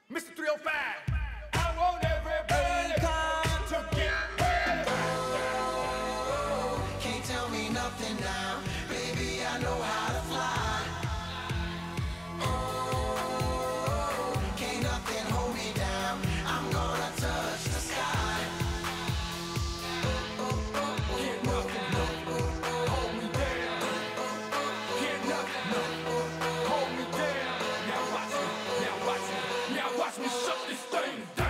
Mr. 305. I want everybody to get ready. Can't tell me nothing now, baby, I know how to fly. Oh, can't nothing hold me down, I'm gonna touch the sky. Can't nothing hold me down. Can't nothing hold me down. Now watch me, now watch me, now watch me shut this thing down.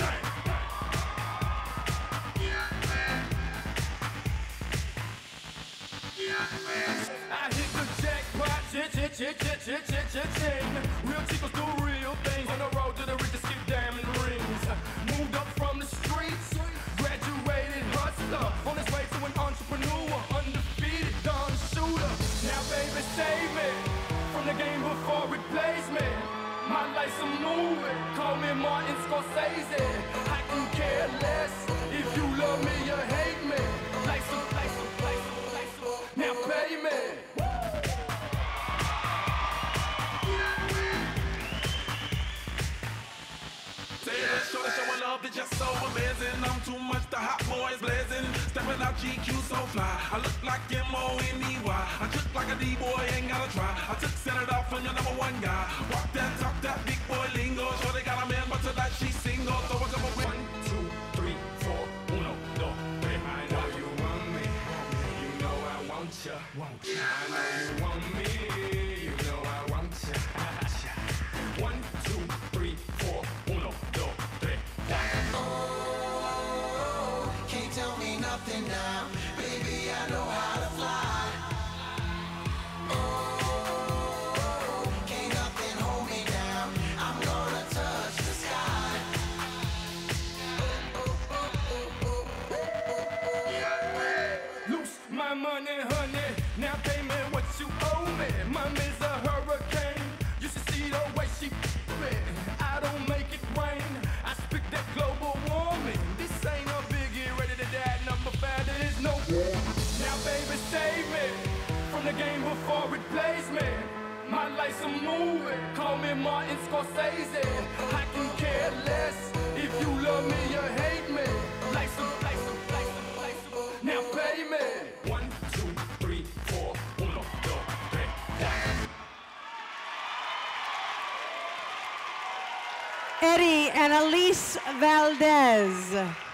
I hit the jackpot, ching. Real chicos do real things on the road to the richest, skip diamond rings. Moved up from the streets, graduated hustler, on his way to an entrepreneur, undefeated Don shooter. Now baby save me from the game before it plays me. My life's a movie, call me Martin Scorsese. I can care less if you love me or hate me. Life's a now pay me. Say that shorty showing love is just so amazing. I'm too much, the hot boys blazing. Stepping out GQ so fly. I look like MONEY. I look like a D-boy, ain't gotta try. I took set it off from your number one guy. Walk that, talk that big boy lingo. Shorty got a man, but tonight she's single. So I come up with 1, 2, 3, 4, 1, 2, 3. I know you want me. You know I want ya. I know you want me. You know I want ya. 1, 2, 3, 4, 1, 2, 3. Oh, can't tell me nothing now, baby, I know how to fly. Oh, can't nothing hold me down, I'm gonna touch the sky. Loose my money, honey. Now pay me what you owe me. Mommy's a hurricane. You should see the way she me. I don't make it rain. I speak that global warming. This ain't a biggie, ready to die. Number 5, there is no. Now baby save me from the game before it plays me. My life's a movie, call me Martin Scorsese. I can care less if you love me or hate me. Life's a now pay me. 1, 2, 3, 4, 1, 2, 3. Eddie and Elise Valdez.